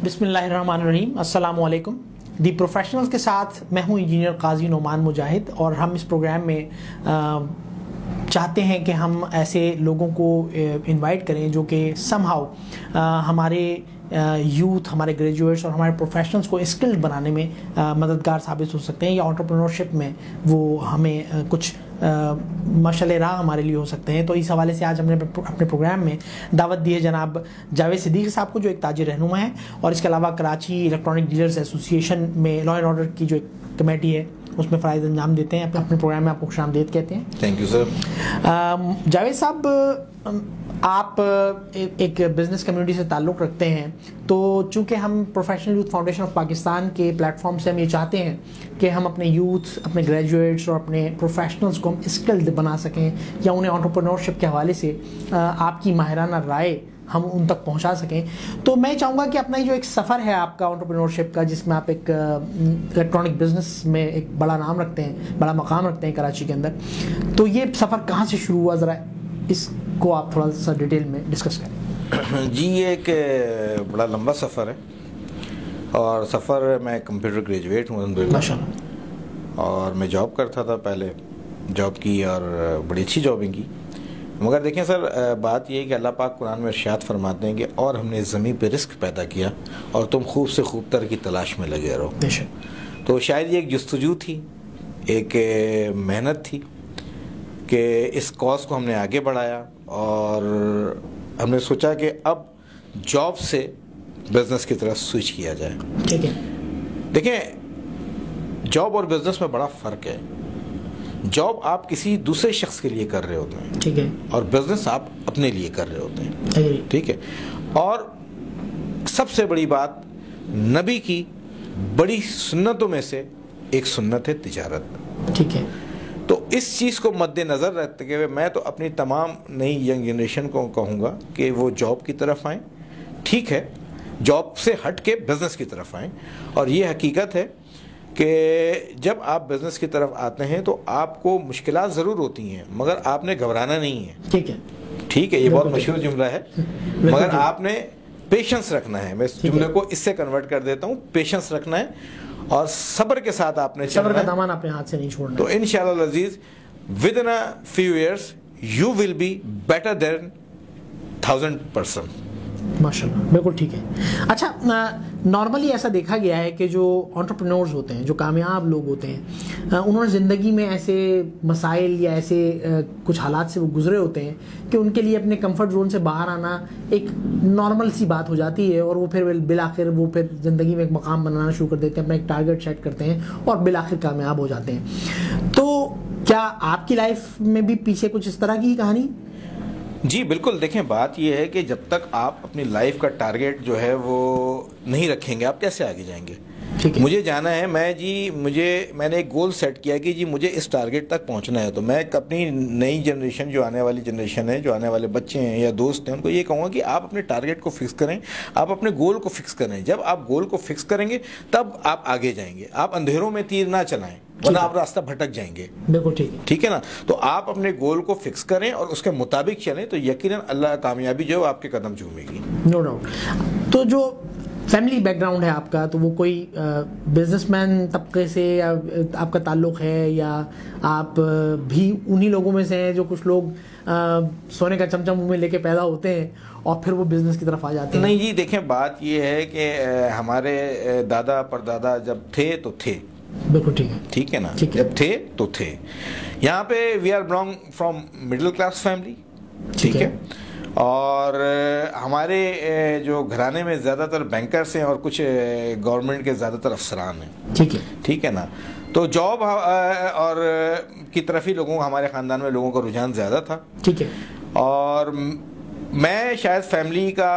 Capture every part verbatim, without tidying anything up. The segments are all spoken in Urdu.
بسم اللہ الرحمن الرحیم. السلام علیکم. دی پروفیشنلز کے ساتھ میں ہوں انجینئر قاضی نعمان مجاہد، اور ہم اس پروگرام میں چاہتے ہیں کہ ہم ایسے لوگوں کو انوائٹ کریں جو کہ سم ہاؤ ہمارے یوتھ، ہمارے گریجویٹس اور ہمارے پروفیشنلز کو اسکلڈ بنانے میں مددگار ثابت ہو سکتے ہیں، یا انٹرپرینورشپ میں وہ ہمیں کچھ مشعل راہ ہمارے لیے ہو سکتے ہیں. تو اس حوالے سے آج ہم نے اپنے پروگرام میں دعوت دی ہے جناب جاوید صدیقی صاحب کو، جو ایک تاجر رہنما ہیں، اور اس کے علاوہ کراچی الیکٹرانک ڈیلرز ایسوسی ایشن میں لا اینڈ آرڈر کی جو ایک کمیٹی ہے اس میں فرائض انجام دیتے ہیں. اپنے پروگرام میں آپ کو خوش آمدید کہتے ہیں. Thank you sir. جاوید صاحب، آپ ایک بزنس کمیونٹی سے تعلق رکھتے ہیں، تو چونکہ ہم professional youth foundation of Pakistan کے پلیٹ فارم سے ہم یہ چاہتے ہیں کہ ہم اپنے یوتھ، اپنے گریجویٹس اور اپنے پروفیشنلز کو ہم اسکلڈ بنا سکیں، یا انہیں انٹرپرینورشپ کے حوالے سے آپ کی ماہرانہ رائے ہم ان تک پہنچا سکیں. تو میں چاہوں گا کہ اپنا جو ایک سفر ہے آپ کا انٹرپرینورشپ کا، جس میں آپ ایک الیکٹرانک بزنس میں ایک بڑا نام رکھتے ہیں، بڑا مقام رکھتے ہیں کراچی کے اندر، تو یہ سفر کہاں سے شروع ہوا، ذرا اس کو آپ تھوڑا سا ڈیٹیل میں ڈسکس کریں. جی، یہ ایک بڑا لمبا سفر ہے، اور سفر میں کمپیوٹر گریجویٹ ہوں الحمدللہ، ماشاء اللہ، اور میں جاب کرتا تھا، پہلے جاب کی اور بڑی اچھی جابیں کی. مگر دیکھیں سر، بات یہ ہے کہ اللہ پاک قرآن میں ارشاد فرماتے ہیں کہ اور ہم نے زمین پہ رزق پیدا کیا اور تم خوب سے خوب تر کی تلاش میں لگے رہو. تو شاید یہ ایک جستجو تھی، ایک محنت تھی کہ اس کاز کو ہم نے آگے بڑھایا، اور ہم نے سوچا کہ اب جاب سے بزنس کی طرف سوئچ کیا جائے. ٹھیک ہے. دیکھیں، جاب اور بزنس میں بڑا فرق ہے. جاب آپ کسی دوسرے شخص کے لیے کر رہے ہوتے ہیں، ٹھیک ہے، اور بزنس آپ اپنے لیے کر رہے ہوتے ہیں. ٹھیک ہے. اور سب سے بڑی بات، نبی کی بڑی سنتوں میں سے ایک سنت ہے تجارت. ٹھیک ہے. تو اس چیز کو مد نظر رکھتے ہوئے میں تو اپنی تمام نئی ینگ جنریشن کو کہوں گا کہ وہ جاب کی طرف آئیں. ٹھیک ہے، جاب سے ہٹ کے بزنس کی طرف آئیں. اور یہ حقیقت ہے کہ جب آپ بزنس کی طرف آتے ہیں تو آپ کو مشکلات ضرور ہوتی ہیں، مگر آپ نے گھبرانا نہیں ہے. ٹھیک ہے. ٹھیک ہے، یہ بہت مشہور جملہ ہے، مگر آپ نے پیشنس رکھنا ہے. میں اس جملے کو اس سے کنورٹ کر دیتا ہوں، پیشنس رکھنا ہے، اور صبر کے ساتھ آپ نے صبر کا دامن اپنے ہاتھ سے نہیں چھوڑنا. تو انشاءاللہ العزیز with in a few years you will be better than thousand person. ماشاء اللہ، بالکل ٹھیک ہے. اچھا، نارملی ایسا دیکھا گیا ہے کہ جو انٹرپرینورز ہوتے ہیں، جو کامیاب لوگ ہوتے ہیں، انہوں نے زندگی میں ایسے مسائل یا ایسے کچھ حالات سے وہ گزرے ہوتے ہیں کہ ان کے لیے اپنے کمفرٹ زون سے باہر آنا ایک نارمل سی بات ہو جاتی ہے، اور وہ پھر بالآخر وہ پھر زندگی میں ایک مقام بنانا شروع کر دیتے ہیں، اپنا ایک ٹارگیٹ سیٹ کرتے ہیں، اور بالآخر کامیاب ہو جاتے ہیں. تو کیا آپ کی لائف میں بھی پیچھے کچھ اس طرح کی کہانی؟ جی بالکل. دیکھیں، بات یہ ہے کہ جب تک آپ اپنی لائف کا ٹارگیٹ جو ہے وہ نہیں رکھیں گے، آپ کیسے آگے جائیں گے؟ مجھے جانا ہے، میں جی مجھے میں نے ایک گول سیٹ کیا کہ جی مجھے اس ٹارگیٹ تک پہنچنا ہے. تو میں اپنی نئی جنریشن، جو آنے والی جنریشن ہے، جو آنے والے بچے ہیں یا دوست ہیں، ان کو یہ کہوں گا کہ آپ اپنے ٹارگیٹ کو فکس کریں، آپ اپنے گول کو فکس کریں. جب آپ گول کو فکس کریں گے تب آپ آگے جائیں گے. آپ اندھیروں میں تیر نہ چلائیں، ورنہ آپ راستہ بھٹک جائیں گے. بالکل ٹھیک ہے. ٹھیک ہے نا. تو آپ اپنے گول کو فکس کریں اور اس کے مطابق چلیں، تو یقیناً اللہ کامیابی جو ہے آپ کے قدم چومے گی. No doubt. تو جو فیملی بیک گراؤنڈ ہے آپ کا، تو وہ کوئی بزنس مین طبقے سے یا آپ کا تعلق ہے، یا آپ بھی انہی لوگوں میں سے ہیں جو کچھ لوگ سونے کا چمچم منہ میں لے کے پیدا ہوتے ہیں اور پھر وہ بزنس کی طرف آ جاتے ہیں؟ نہیں جی، دیکھیں، بات یہ ہے کہ ہمارے دادا پردادا جب تھے تو تھے. بالکل ٹھیک ہے. ٹھیک ہے نا. جب تھے تو تھے. یہاں پہ we are belong from middle class family. ٹھیک ہے. اور ہمارے جو گھرانے میں زیادہ تر بینکرس ہیں اور کچھ گورنمنٹ کے زیادہ تر افسران ہیں. ٹھیک ہے. ٹھیک ہے نا. تو جاب اور کی طرف ہی لوگوں ہمارے خاندان میں لوگوں کا رجحان زیادہ تھا. ٹھیک ہے. اور میں شاید فیملی کا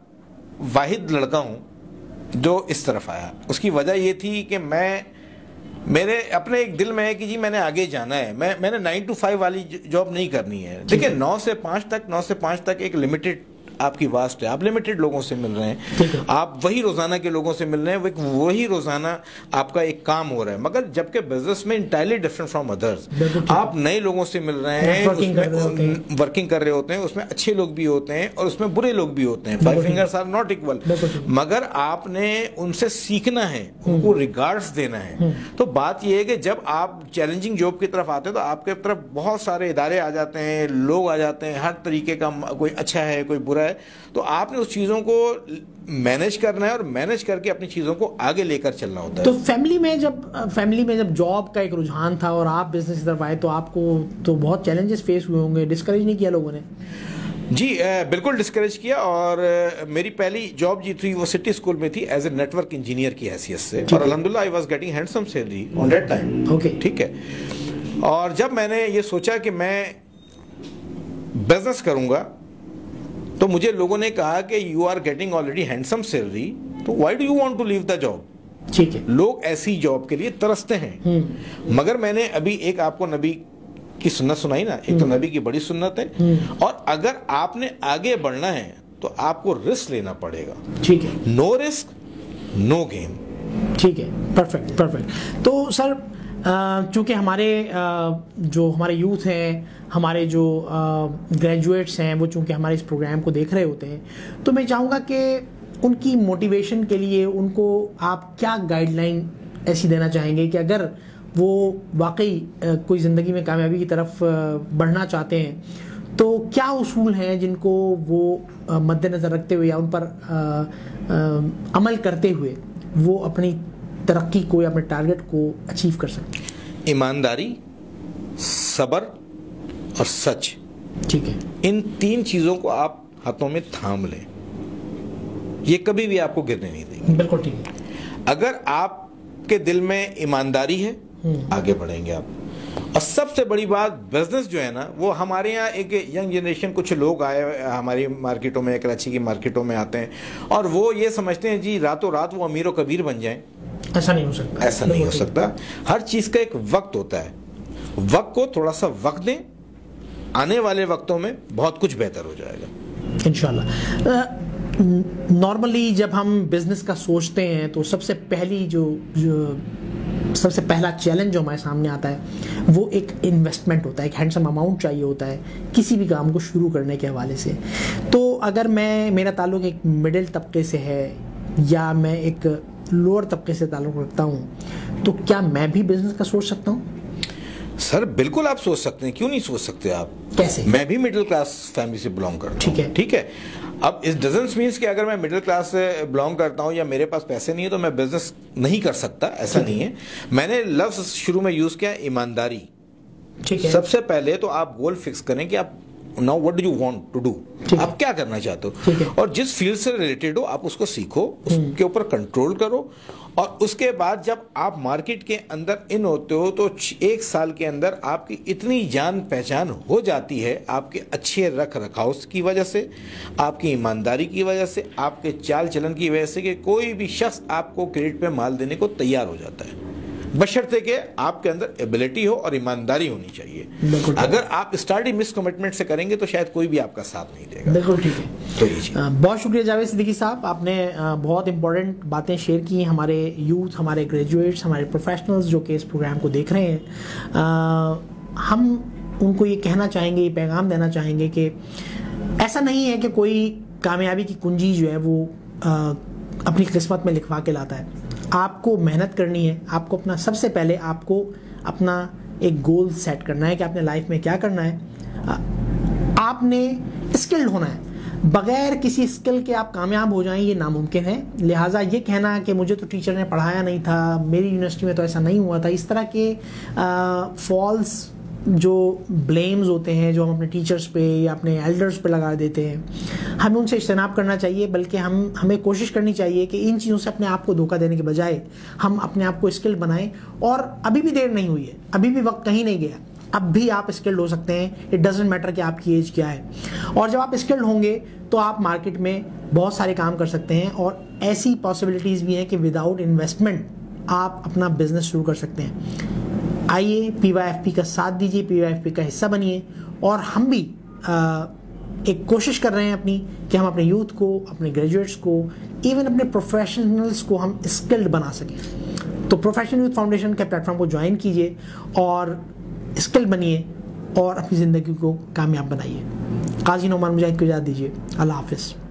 واحد لڑکا ہوں جو اس طرف آیا. اس کی وجہ یہ تھی کہ میں میرے اپنے ایک دل میں ہے کہ جی میں نے آگے جانا ہے. میں میں نے نائن ٹو فائیو والی جاب نہیں کرنی ہے. دیکھیں، نو سے پانچ تک نو سے پانچ تک ایک لمیٹڈ آپ کی واسٹ ہے, آپ لمیٹڈ لوگوں سے مل رہے ہیں, آپ وہی روزانہ کے لوگوں سے مل رہے ہیں, وہی روزانہ آپ کا ایک کام ہو رہا ہے, مگر جبکہ بزنس میں انٹائرلی ڈفرنٹ فرام ادرس, آپ نئے لوگوں سے مل رہے ہیں, ورکنگ کر رہے ہوتے ہیں, اس میں اچھے لوگ بھی ہوتے ہیں اور اس میں برے لوگ بھی ہوتے ہیں, five fingers are not equal, مگر آپ نے ان سے سیکھنا ہے, ان کو ریگارڈز دینا ہے. تو بات یہ ہے کہ جب آپ چیلنجنگ جاب کی طرف آتے ہیں تو آپ کے طرف بہت سارے ادارے آ جاتے ہیں, لوگ آ جاتے ہیں, ہر طریقے کا, کوئی اچھا ہے کوئی برا ہے, تو آپ نے اس چیزوں کو مینیج کرنا ہے اور مینیج کر کے اپنی چیزوں کو آگے لے کر چلنا ہوتا ہے. تو فیملی میں جب فیملی میں جب جاب کا ایک رجحان تھا اور آپ بزنس کی طرف آئے تو آپ کو تو بہت چیلنجز فیس ہوئے ہوں گے, ڈسکریج نہیں کیا لوگوں نے؟ جی بالکل ڈسکریج کیا, اور میری پہلی جاب جی تھی وہ سٹی اسکول میں تھی as a network engineer کی حیثیت سے, اور الحمدللہ I was getting handsome salary on that time. Okay ٹھیک ہے. اور جب میں نے یہ سوچا کہ میں بزنس کروں گا تو مجھے لوگوں نے کہا کہ you are getting already handsome salary, تو why do you want to leave the job. ٹھیک ہے, لوگ ایسی جاب کے لیے ترستے ہیں, مگر میں نے ابھی ایک آپ کو نبی کی سنت سنائی نا, ایک تو نبی کی بڑی سنت ہے, اور اگر آپ نے آگے بڑھنا ہے تو آپ کو رسک لینا پڑے گا. ٹھیک ہے, نو رسک نو گیم. ٹھیک ہے, پرفیکٹ پرفیکٹ. تو سر چونکہ ہمارے جو ہمارے یوتھ ہیں, ہمارے جو گریجویٹس ہیں, وہ چونکہ ہمارے اس پروگرام کو دیکھ رہے ہوتے ہیں, تو میں چاہوں گا کہ ان کی موٹیویشن کے لیے ان کو آپ کیا گائیڈ لائن ایسی دینا چاہیں گے کہ اگر وہ واقعی کوئی زندگی میں کامیابی کی طرف بڑھنا چاہتے ہیں تو کیا اصول ہیں جن کو وہ مد نظر رکھتے ہوئے یا ان پر عمل کرتے ہوئے وہ اپنی ترقی کو یا اپنے ٹارگٹ کو اچیو کر سکتے ہیں؟ ایمانداری, صبر اور سچ. ٹھیک ہے, ان تین چیزوں کو آپ ہاتھوں میں تھام لیں, یہ کبھی بھی آپ کو گرنے نہیں دیں گے. بالکل ٹھیک ہے. اگر آپ کے دل میں ایمانداری ہے آگے بڑھیں گے آپ. اور سب سے بڑی بات بزنس جو ہے نا, وہ ہمارے یہاں ایک ینگ جنریشن, کچھ لوگ آئے ہماری مارکیٹوں میں, کراچی کی مارکیٹوں میں آتے ہیں اور وہ یہ سمجھتے ہیں جی راتوں رات وہ امیر و کبیر بن جائیں. ایسا نہیں ہو سکتا, ایسا نہیں ہو سکتا. ہر چیز کا ایک وقت ہوتا ہے, وقت کو تھوڑا سا وقت دیں, آنے والے وقتوں میں بہت کچھ بہتر ہو جائے گا انشاءاللہ. نارملی جب ہم بزنس کا سوچتے ہیں تو سب سے پہلی جو سب سے پہلا چیلنج جو ہمارے سامنے آتا ہے وہ ایک انویسٹمنٹ ہوتا ہے, ایک ہینڈسم اماؤنٹ چاہیے ہوتا ہے کسی بھی کام کو شروع کرنے کے حوالے سے. تو اگر میں میرا تعلق ایک مڈل طبقے سے ہے یا میں ایک لوور طبقے سے تعلق رکھتا ہوں, تو کیا میں بھی بزنس کا سوچ سکتا ہوں؟ سر بالکل آپ سوچ سکتے ہیں, کیوں نہیں سوچ سکتے آپ؟ کیسے؟ میں بھی مڈل کلاس فیملی سے بلانگ کرتا ہوں. ٹھیک ہے ٹھیک ہے. اب اس ڈزنٹ مینس کہ اگر میں مڈل کلاس سے بلانگ کرتا ہوں یا میرے پاس پیسے نہیں ہے تو میں بزنس نہیں کر سکتا, ایسا نہیں ہے. میں نے لفظ شروع میں یوز کیا ایمانداری. سب سے پہلے تو آپ گول فکس کریں کہ آپ now what do you want to do, آپ کیا کرنا چاہتے ہو, اور جس فیلڈ سے ریلیٹڈ ہو آپ اس کو سیکھو, اس کے اوپر کنٹرول کرو, اور اس کے بعد جب آپ مارکیٹ کے اندر ان ہوتے ہو تو ایک سال کے اندر آپ کی اتنی جان پہچان ہو جاتی ہے آپ کے اچھے رکھ رکھاؤ کی وجہ سے, آپ کی ایمانداری کی وجہ سے, آپ کے چال چلن کی وجہ سے کہ کوئی بھی شخص آپ کو کریڈٹ پہ مال دینے کو تیار ہو جاتا ہے, بشرطے کہ آپ کے اندر ایبلٹی ہو اور ایمانداری ہونی چاہیے. اگر آپ اسٹارٹ ہی مس کمٹمنٹ سے کریں گے تو شاید کوئی بھی آپ کا ساتھ نہیں دے گا. بالکل ٹھیک ہے. بہت شکریہ جاوید صدیقی صاحب, آپ نے بہت امپورٹنٹ باتیں شیئر کی. ہمارے یوتھ, ہمارے گریجویٹس, ہمارے پروفیشنلز جو کہ اس پروگرام کو دیکھ رہے ہیں, ہم ان کو یہ کہنا چاہیں گے, یہ پیغام دینا چاہیں گے کہ ایسا نہیں ہے کہ کوئی کامیابی کی کنجی جو ہے وہ اپنی قسمت میں لکھوا کے لاتا ہے. آپ کو محنت کرنی ہے, آپ کو اپنا سب سے پہلے آپ کو اپنا ایک گول سیٹ کرنا ہے کہ آپ نے لائف میں کیا کرنا ہے. آپ نے اسکلڈ ہونا ہے, بغیر کسی اسکل کے آپ کامیاب ہو جائیں یہ ناممکن ہے. لہٰذا یہ کہنا کہ مجھے تو ٹیچر نے پڑھایا نہیں تھا, میری یونیورسٹی میں تو ایسا نہیں ہوا تھا, اس طرح کے فالس جو بلیمز ہوتے ہیں جو ہم اپنے ٹیچرز پہ یا اپنے ایلڈرز پہ لگا دیتے ہیں, ہمیں ان سے اجتناب کرنا چاہیے. بلکہ ہم ہمیں کوشش کرنی چاہیے کہ ان چیزوں سے اپنے آپ کو دھوکہ دینے کے بجائے ہم اپنے آپ کو اسکل بنائیں. اور ابھی بھی دیر نہیں ہوئی ہے, ابھی بھی وقت کہیں نہیں گیا, اب بھی آپ اسکلڈ ہو سکتے ہیں. اٹ ڈزنٹ میٹر کہ آپ کی ایج کیا ہے, اور جب آپ اسکلڈ ہوں گے تو آپ مارکیٹ میں بہت سارے کام کر سکتے ہیں. اور ایسی پاسبلٹیز بھی ہیں کہ وداؤٹ انویسٹمنٹ آپ اپنا بزنس شروع کر سکتے ہیں. آئیے پی وائی ایف پی کا ساتھ دیجیے, پی وائی ایف پی کا حصہ بنیے, اور ہم بھی ایک کوشش کر رہے ہیں اپنی کہ ہم اپنے یوتھ کو، اپنے گریجویٹس کو، ایون اپنے پروفیشنلز کو ہم اسکلڈ بنا سکیں. تو پروفیشنل یوتھ فاؤنڈیشن کے پلیٹ فارم کو جوائن کیجیے اور اسکل بنیے اور اپنی زندگی کو کامیاب بنائیے. قاضی نعمان مجاہد کو اجازت دیجیے. اللہ حافظ.